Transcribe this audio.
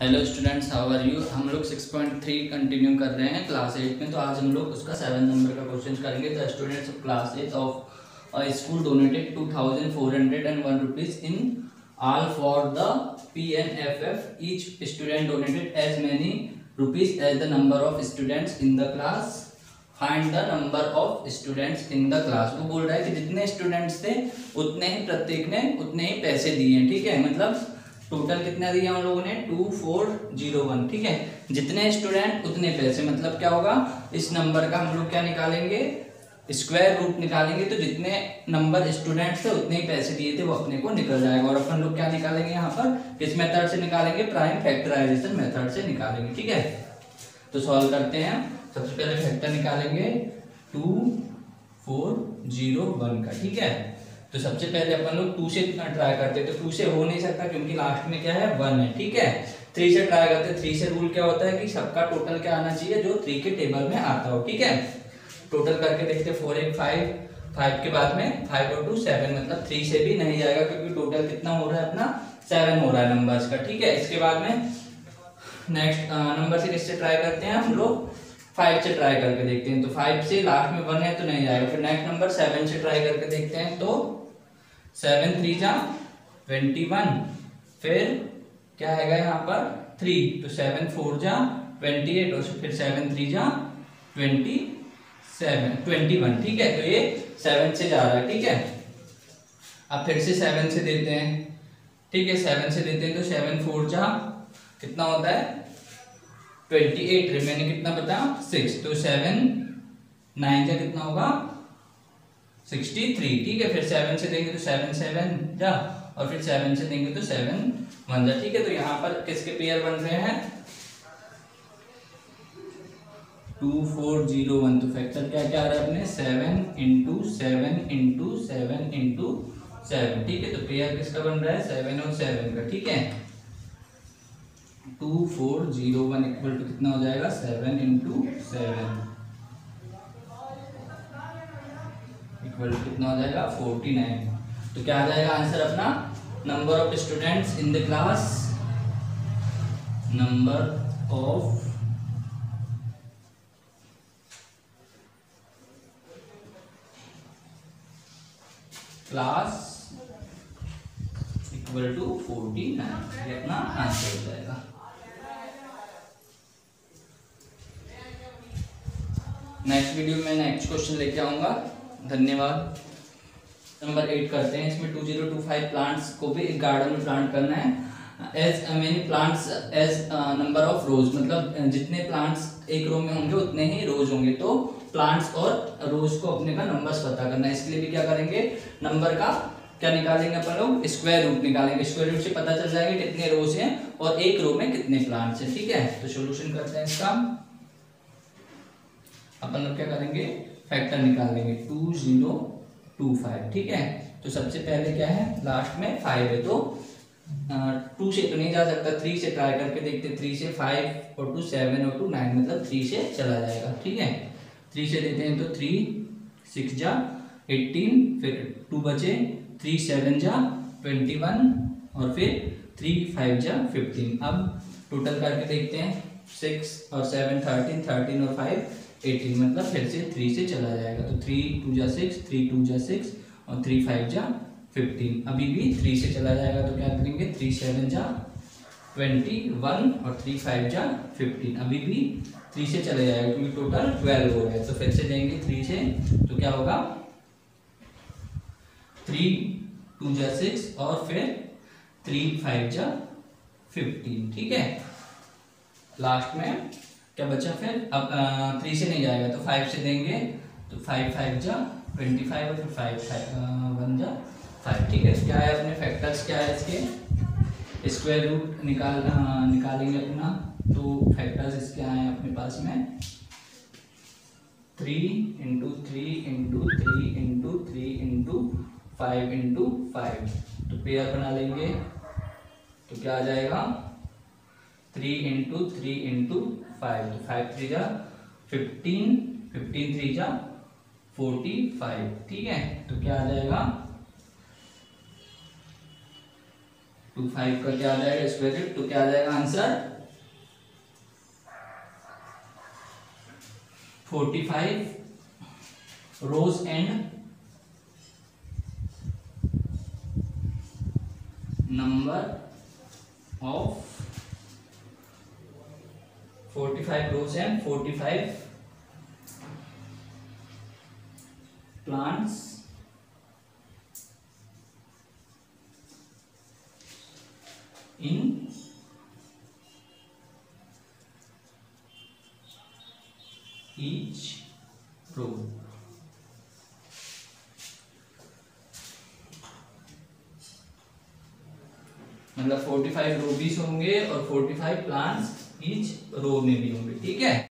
Hello students, how are you. हम लोग 6.3 continue कर रहे हैं क्लास 8 में। तो आज हम लोग उसका 7 नंबर का क्वेश्चन करेंगे। The students of class 8 of school donated 2401 rupees in all for the PNFF। Each student donated as many rupees as the number of students in the class. Find the number of students in the class. वो बोल रहा है कि जितने students थे उतने ही प्रत्येक ने उतने ही पैसे दिए हैं। ठीक है, मतलब टोटल कितना दिया हम लोगों ने 2401। ठीक है, जितने स्टूडेंट उतने पैसे, मतलब क्या होगा, इस नंबर का हम लोग क्या निकालेंगे, स्क्वायर रूट निकालेंगे। तो जितने नंबर स्टूडेंट्स थे उतने ही पैसे दिए थे, वो अपने को निकल जाएगा। और अपन लोग क्या निकालेंगे यहाँ पर, किस मेथड से निकालेंगे, प्राइम फैक्टराइजेशन मेथड से निकालेंगे। ठीक है, तो सॉल्व करते हैं। सबसे पहले फैक्टर निकालेंगे 2401 का। ठीक है, तो सबसे पहले अपन लोग 2 से ट्राई करते हैं। तो 2 से हो नहीं सकता क्योंकि लास्ट में क्या है, 1 है। ठीक है, 3 से ट्राई करते हैं। 3 से रूल क्या होता है कि सबका टोटल क्या आना चाहिए, जो 3 के टेबल में आता हो। ठीक है, टोटल करके देखते हैं। 4 1 5, 5 के बाद में 5 और 2 7, मतलब 3 से भी नहीं जाएगा क्योंकि टोटल कितना हो रहा है अपना, 7 हो रहा है नंबर्स का। ठीक है, इसके बाद में नेक्स्ट नंबर से किससे ट्राई करते हैं हम लोग, 5 से ट्राई करके देखते हैं। तो 5 से लास्ट में 1 है तो नहीं जाएगा। फिर नेक्स्ट नंबर 7 से ट्राई करके देखते हैं। तो 7 3 जा 21, फिर क्या आएगा यहाँ पर 3, तो 7 4 जा 28, और फिर 7 3 जा 21। ठीक है, तो ये 7 से जा रहा है। ठीक है, अब फिर से 7 से देते हैं। ठीक है, 7 से देते हैं तो 7 4 जा कितना होता है 28, रिमेनिंग कितना बता 6, तो 7 9 जा कितना होगा 63। ठीक है, फिर 7 से देंगे तो 7 7 जा, और फिर 7 से देंगे तो 7 1 जा। ठीक है, तो यहाँ पर किसके पेयर बन रहे हैं, 2401। तो फैक्टर क्या क्या आ रहा है अपने, 7 इंटू 7 इंटू 7 इंटू 7। ठीक है, तो पेयर किसका बन रहा है, 7 और 7 का। ठीक है, 2401 इक्वल टू कितना हो जाएगा, 7 इंटू 7 इक्वल टू कितना हो जाएगा 49। तो क्या आ जाएगा आंसर अपना, number of students in the class, number of class equal to 49। ये अपना आंसर हो जाएगा। नेक्स्ट वीडियो में नेक्स्ट क्वेश्चन लेके आऊंगा। धन्यवाद। नंबर 8 करते हैं। इसमें 2025 प्लांट्स को भी एक गार्डन में प्लांट करना है। As many plants as number of rows, मतलब जितने प्लांट्स एक रो में होंगे उतने ही रोज होंगे। तो प्लांट्स और रोज को अपने का नंबर्स पता करना है। इसके लिए भी क्या करेंगे, नंबर का क्या निकालेंगे अपन लोग, स्क्वायर रूट निकालेंगे। स्क्वायर रूट से पता चल जाएगा कितने रोज हैं और एक रो में कितने प्लांट्स हैं। ठीक है, तो सोल्यूशन करते हैं इसका। अपन लोग क्या करेंगे, फैक्टर निकाल लेंगे 2025। ठीक है, तो सबसे पहले क्या है, लास्ट में 5 है, तो 2 से तो नहीं जा सकता, 3 से ट्राई करके देखते। 3 से 5 और 2 7 और 2 9, मतलब 3 से चला जाएगा। ठीक है, 3 से देते हैं तो 3 6 जा 18, फिर 2 बचे, 3 7 जा 21, और फिर 3 5 जा 15। अब टोटल करके देखते हैं, 6 और 7 13, 13 और 5 18, मतलब फिर से 3 से चला जाएगा। तो 3 2 जा 6, 3 2 जा 6, और 3 5 जा 15। अभी भी 3 से चला जाएगा तो क्या करेंगे, 3 7 जा 21, और 3 5 जा 15। अभी भी 3 से चले जाएगा क्योंकि टोटल 12 हो गए। तो फिर से जाएंगे 3 से, तो क्या होगा 3 2 जा 6, और फिर 3 5 जा 15। ठीक है, लास्ट में क्या बचा फिर, अब 3 से नहीं जाएगा तो 5 से देंगे, तो 5 5 जा 25, और फिर 5 1 जा 5। ठीक है, क्या है अपने फैक्टर्स, क्या है इसके, स्क्वायर रूट निकालेंगे अपना। तो फैक्टर्स इसके आए अपने पास में 3 into 3 into 3 into 3 into 5 into 5। तो पेयर बना लेंगे, तो क्या आ जाएगा 3 इंटू 3 इंटू 5, तो 5 3 जा 15, 15 3 जा 45। ठीक है, तो क्या आ जाएगा 25 का क्या आ जाएगा स्क्वायर रूट, तो क्या आ जाएगा answer 45 rows and number of 45 rows and 45 plants in each row। मतलब 45 रो भी होंगे और 45 प्लांट्स ईच रो में भी होंगे, ठीक है।